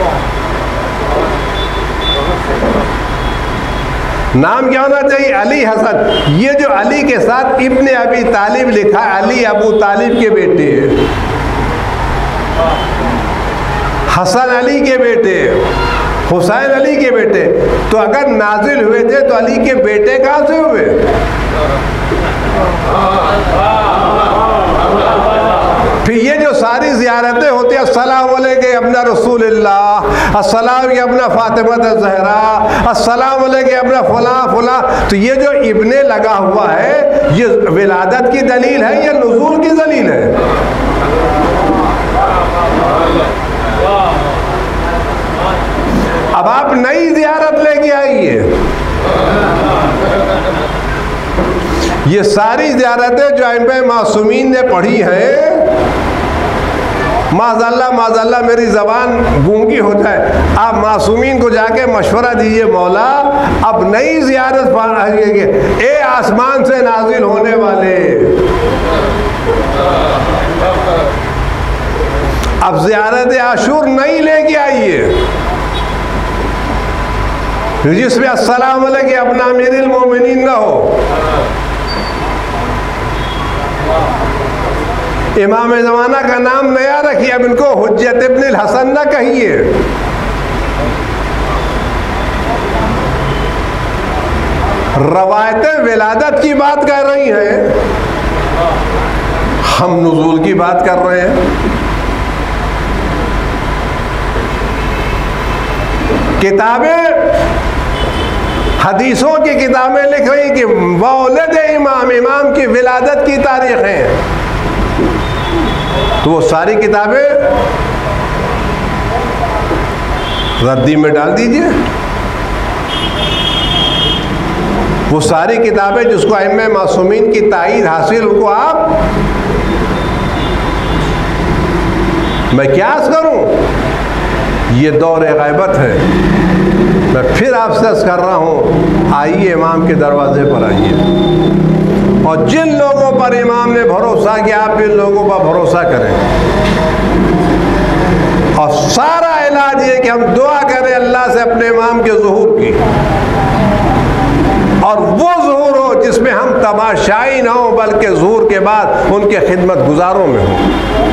نام کیا ہونا چاہیے؟ علی حسن۔ یہ جو علی کے ساتھ ابن ابی طالب لکھا، علی ابو طالب کے بیٹے ہیں، حسن علی کے بیٹے، حسین علی کے بیٹے، تو اگر نازل ہوئے تھے تو علی کے بیٹے کہاں سے ہوئے؟ پھر یہ جو ساری زیارتیں ہوتی ہیں، السلام علیکم ابن رسول اللہ، السلام علیکم ابن فاطمہ الزہرا، السلام علیکم ابن فلاں فلاں، تو یہ جو ابن لگا ہوا ہے، یہ ولادت کی دلیل ہے یا نزول کی دلیل ہے؟ اب آپ نئی زیارت لے کے آئیے۔ یہ ساری زیارتیں جو ائمہ معصومین نے پڑھی ہیں، معاذ اللہ میری زبان گونگی ہو جائے، آپ معصومین کو جا کے مشورہ دیجئے، مولا اب نئی زیارت پڑھائیے، اے آسمان سے نازل ہونے والے، اب زیارت عاشور نئی لے کے آئیے، جس میں السلام علیکم ابن امیر المومنین نہ ہو، امام زمانہ کا نام نیا رکھیے، اب ان کو حجت ابن الحسن نہ کہیے۔ روایتیں ولادت کی بات کر رہی ہیں، ہم نزول کی بات کر رہے ہیں۔ کتابیں، حدیثوں کی کتابیں لکھ رہی کہ مولد امام کی ولادت کی تاریخیں، تو وہ ساری کتابیں ردی میں ڈال دیجئے۔ وہ ساری کتابیں جس کو ائمہ معصومین کی تائید حاصل، ان کو آپ، میں کیا عرض کروں؟ یہ دور غیبت ہے۔ میں پھر آپ سے عرض کر رہا ہوں، آئیے امام کے دروازے پر آئیے، اور جن لوگوں پر امام نے بھروسہ کیا، آپ ان لوگوں پر بھروسہ کریں، اور سارا علاج یہ کہ ہم دعا کریں اللہ سے اپنے امام کے ظہور کی، اور وہ ظہور ہو جس میں ہم تماشائی نہ ہوں، بلکہ ظہور کے بعد ان کے خدمت گزاروں میں ہوں،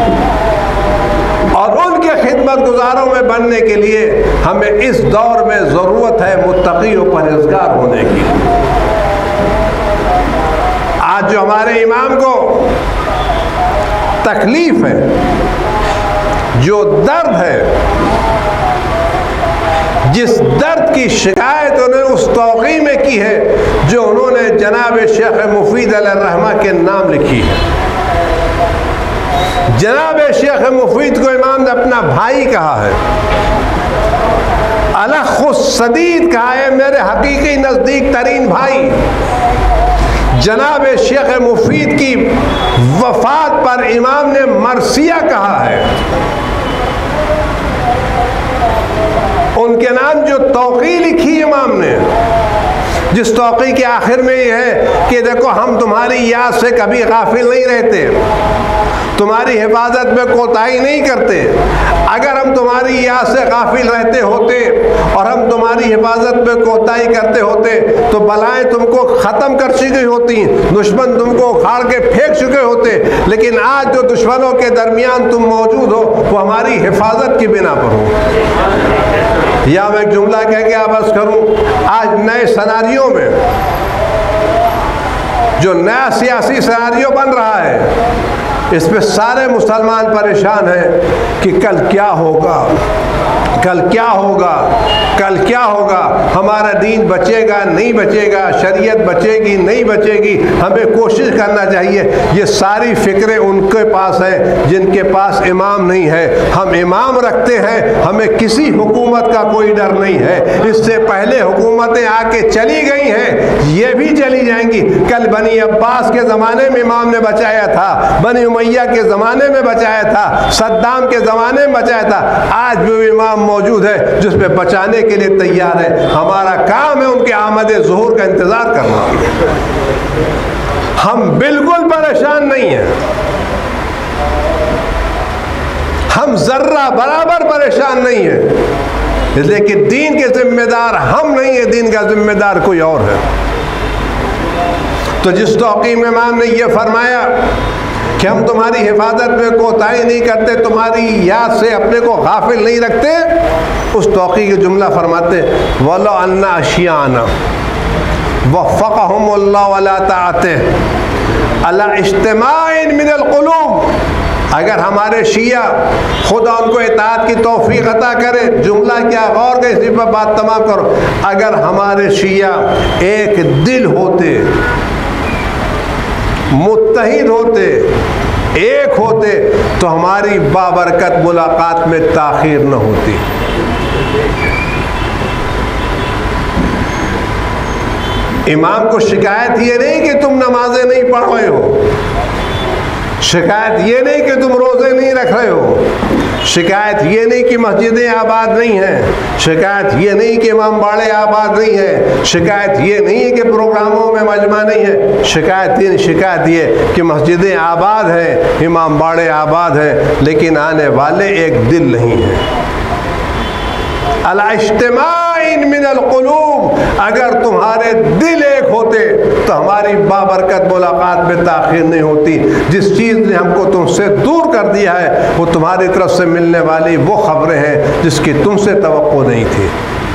اور ان کے خدمت گزاروں میں بننے کے لیے ہمیں اس دور میں ضرورت ہے متقی و پرہیزگار ہونے کی۔ آج جو ہمارے امام کو تکلیف ہے، جو درد ہے، جس درد کی شکایت انہوں نے اس توقیع میں کی ہے جو انہوں نے جناب شیخ مفید علیہ الرحمہ کے نام لکھی ہے۔ جناب شیخ مفید کو امام نے اپنا بھائی کہا ہے، الخ الصدید کہا ہے، میرے حقیقی نزدیک ترین بھائی۔ جناب شیخ مفید کی وفات پر امام نے مرثیہ کہا ہے، ان کے نام جو توقیع لکھی امام نے، جس توقیع کے آخر میں یہ ہے کہ دیکھو ہم تمہاری یاد سے کبھی غافل نہیں رہتے، تمہاری حفاظت میں کوتاہی نہیں کرتے، اگر ہم تمہاری یاد سے غافل رہتے ہوتے اور ہم تمہاری حفاظت میں کوتاہی کرتے ہوتے تو بلائیں تم کو ختم کر چکی ہوتی، دشمن تم کو اکھاڑ کے پھینک چکے ہوتے، لیکن آج جو دشمنوں کے درمیان تم موجود ہو وہ ہماری حفاظت کی بنا پر ہو۔ یا میں ایک جملہ کہہ کے عرض کروں، آج نئے سیناریو میں جو نیا سیاسی سیناریو بن رہا ہے، اس پہ سارے مسلمان پریشان ہیں کہ کل کیا ہوگا، کل کیا ہوگا، کل کیا ہوگا، ہمارا دین بچے گا نہیں بچے گا، شریعت بچے گی نہیں بچے گی، ہمیں کوشش کرنا چاہیے۔ یہ ساری فکریں ان کے پاس ہیں جن کے پاس امام نہیں ہے۔ ہم امام رکھتے ہیں، ہمیں کسی حکومت کا کوئی ڈر نہیں ہے۔ اس سے پہلے حکومتیں آ کے چلی گئی ہیں، یہ بھی چلی جائیں گی۔ کل بنی عباس کے زمانے میں امام نے بچایا تھا، بنی امیہ کے زمانے میں بچایا تھا، صدام کے زمانے میں بچایا تھا، آج بھی امام موجود ہے جس پہ بچانے کے لیے تیار ہے۔ ہمارا کام ہے ان کے آمد ظہور کا انتظار کرنا۔ ہم بالکل پریشان نہیں ہیں، ہم ذرہ برابر پریشان نہیں ہیں، لیکن دین کے ذمہ دار ہم نہیں ہیں، دین کا ذمہ دار کوئی اور ہے۔ تو جس توقیع میں امام نے یہ فرمایا کہ ہم تمہاری حفاظت میں کوتاہی نہیں کرتے، تمہاری یاد سے اپنے کو غافل نہیں رکھتے، اس توقیع کے جملہ فرماتے وَلَوْ أَنَّ أَشْيَاءَنَا وَفَّقَهُمُ اللَّهُ وَلَا تَعَتِهِ عَلَى اجْتِمَاعٍ مِنَ الْقُلُوبِ، اگر ہمارے شیعہ خدا ان کو اطاعت کی توفیق عطا کرے، جملہ کیا غور کے اسی پر بات تمام کرو، اگر ہمارے شیعہ ایک دل ہوتے، متحد ہوتے، ایک ہوتے، تو ہماری بابرکت ملاقات میں تاخیر نہ ہوتی۔ امام کو شکایت یہ نہیں کہ تم نمازیں نہیں پڑھ رہے ہو، شکایت یہ نہیں کہ تم روزے نہیں رکھ رہے ہو، شکایت یہ نہیں کہ مسجدیں آباد نہیں ہیں، شکایت یہ نہیں کہ امام باڑے آباد نہیں ہیں، شکایت یہ نہیں ہے کہ پروگراموں میں مجمع نہیں ہے، شکایت یہ کہ مسجدیں آباد ہیں، امام باڑے آباد ہیں، لیکن آنے والے ایک دل نہیں ہیں۔ الاجتماع من القلوب، اگر تمہارے دل ایک ہوتے تو ہماری بابرکت ملاقات میں تاخیر نہیں ہوتی۔ جس چیز نے ہم کو تم سے دور کر دیا ہے وہ تمہاری طرف سے ملنے والی وہ خبریں ہیں جس کی تم سے توقع نہیں تھی۔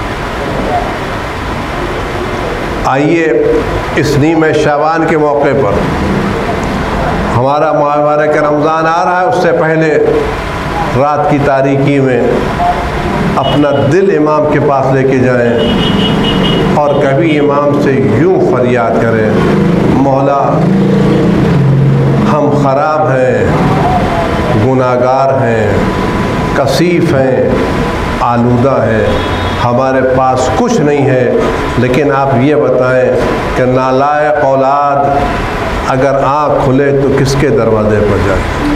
آئیے اس نیمہ شعبان کے موقع پر، ہمارا ماہ مبارک رمضان آ رہا ہے، اس سے پہلے رات کی تاریکی میں اپنا دل امام کے پاس لے کے جائیں اور کبھی امام سے یوں فریاد کریں مولا ہم خراب ہیں، گناہگار ہیں، کثیف ہیں، آلودہ ہیں، ہمارے پاس کچھ نہیں ہے، لیکن آپ یہ بتائیں کہ نالائق اولاد اگر آنکھ کھلے تو کس کے دروازے پر جائے؟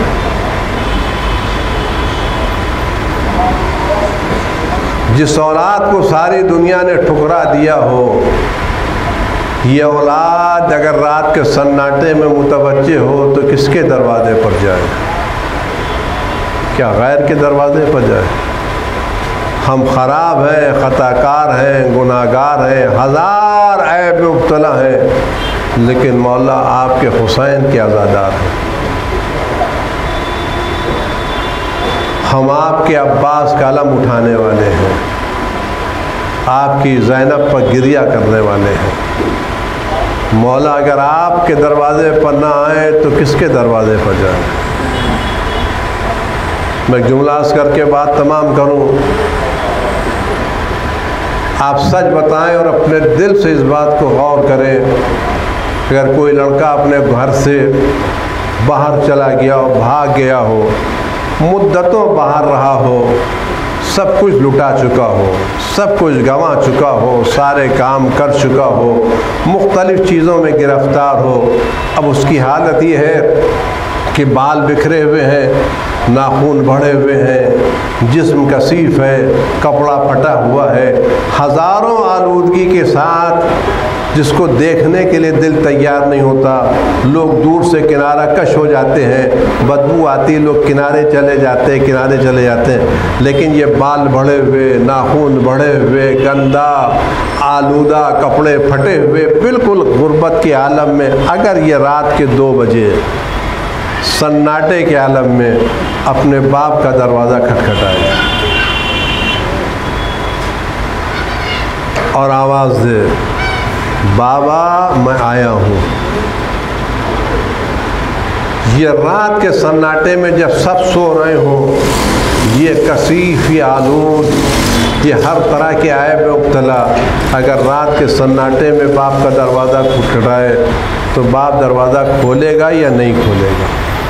جس اولاد کو ساری دنیا نے ٹھکرا دیا ہو، یہ اولاد اگر رات کے سناٹے میں متوجہ ہو تو کس کے دروازے پر جائے؟ کیا غیر کے دروازے پر جائے؟ ہم خراب ہیں، خطا کار ہیں، گناہگار ہیں، ہزار عیب میں مبتلا ہیں، لیکن مولا آپ کے حسین کے عزادار ہیں۔ ہم آپ کے عباس کا علم اٹھانے والے ہیں، آپ کی زینب پر گریہ کرنے والے ہیں۔ مولا اگر آپ کے دروازے پر نہ آئے تو کس کے دروازے پر جائیں؟ میں جملہ عرض کر کے بات تمام کروں، آپ سچ بتائیں اور اپنے دل سے اس بات کو غور کریں، اگر کوئی لڑکا اپنے گھر سے باہر چلا گیا ہو، بھاگ گیا ہو، مدتوں باہر رہا ہو، سب کچھ لٹا چکا ہو، سب کچھ گنوا چکا ہو، سارے کام کر چکا ہو، مختلف چیزوں میں گرفتار ہو، اب اس کی حالت یہ ہے کہ بال بکھرے ہوئے ہیں، ناخن بڑھے ہوئے ہیں، جسم کثیف ہے، کپڑا پھٹا ہوا ہے، ہزاروں آلودگی کے ساتھ جس کو دیکھنے کے لیے دل تیار نہیں ہوتا، لوگ دور سے کنارہ کش ہو جاتے ہیں، بدبو آتی، لوگ کنارے چلے جاتے ہیں، لیکن یہ بال بڑھے ہوئے، ناخن بڑھے ہوئے، گندا آلودہ، کپڑے پھٹے ہوئے، بالکل غربت کے عالم میں اگر یہ رات کے 2 بجے سناٹے کے عالم میں اپنے باپ کا دروازہ کھٹکھٹائے اور آواز دے بابا میں آیا ہوں، یہ رات کے سناٹے میں جب سب سو رہے ہوں، یہ کثیف، یہ آلود، یہ ہر طرح کے عیب میں مبتلا، اگر رات کے سناٹے میں باپ کا دروازہ کھٹکھٹائے تو باپ دروازہ کھولے گا یا نہیں کھولے گا،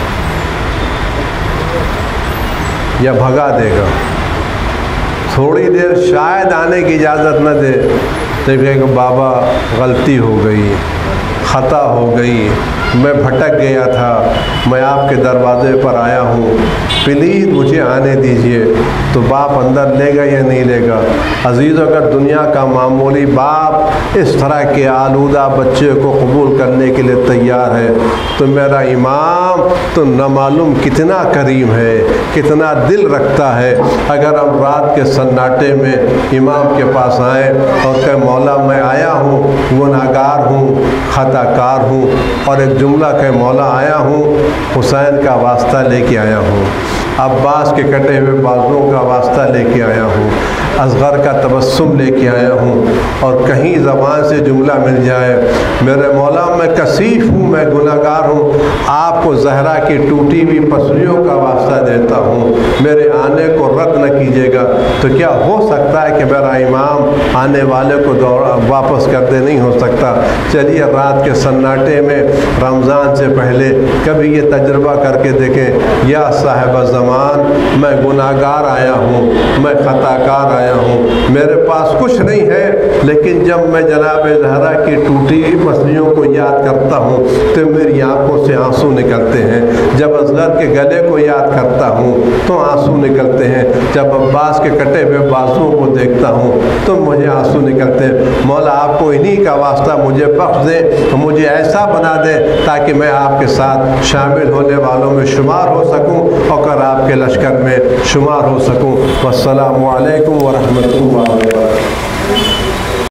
یا بھگا دے گا؟ تھوڑی دیر شاید آنے کی اجازت نہ دے، تو کہے کہ بابا غلطی ہو گئی، خطا ہو گئی، میں بھٹک گیا تھا، میں آپ کے دروازے پر آیا ہوں، پلیز مجھے آنے دیجئے، تو باپ اندر لے گا یا نہیں لے گا؟ عزیز، اگر دنیا کا معمولی باپ اس طرح کے آلودہ بچے کو قبول کرنے کے لیے تیار ہے تو میرا امام تو نہ معلوم کتنا کریم ہے، کتنا دل رکھتا ہے۔ اگر ہم رات کے سناٹے میں امام کے پاس آئیں اور کہ مولا میں آیا ہوں، گناہگار ہوں، خطا کار ہوں، اور ایک جملہ کہ مولا آیا ہوں، حسین کا واسطہ لے کے آیا ہوں، عباس کے کٹے ہوئے بازوؤں کا واسطہ لے کے آیا ہوں، اصغر کا تبسم لے کے آیا ہوں، اور کہیں زبان سے جملہ مل جائے میرے مولا میں کثیف ہوں، میں گناہگار ہوں، آپ کو زہرا کی ٹوٹی ہوئی پسلیوں کا واسطہ دیتا ہوں، میرے آنے کو رد نہ کیجیے گا، تو کیا ہو سکتا ہے کہ میرا امام آنے والے کو واپس کر دے؟ نہیں ہو سکتا۔ چلیے رات کے سناٹے میں رمضان سے پہلے کبھی یہ تجربہ کر کے دیکھیں، یا صاحب زمان میں گناہگار آیا ہوں، میں خطا کار آیا ہوں، میرے پاس کچھ نہیں ہے، لیکن جب میں جناب زہرا کی ٹوٹی ہوئی پسلیوں کو یاد کرتا ہوں تو میری آنکھوں سے آنسو نکلتے ہیں، جب اصغر کے گلے کو یاد کرتا ہوں تو آنسو نکلتے ہیں، جب عباس کے کٹے ہوئے بازوؤں کو دیکھتا ہوں تو مجھے آنسو نکلتے ہیں۔ مولا آپ کو انہی کا واسطہ مجھے بخش دے، مجھے ایسا بنا دے تاکہ میں آپ کے ساتھ شامل ہونے والوں میں شمار ہو سکوں اور کر آپ کے لشکر میں شمار ہو سکوں۔ والسلام علیکم ورحمۃ اللہ وبرکاتہ۔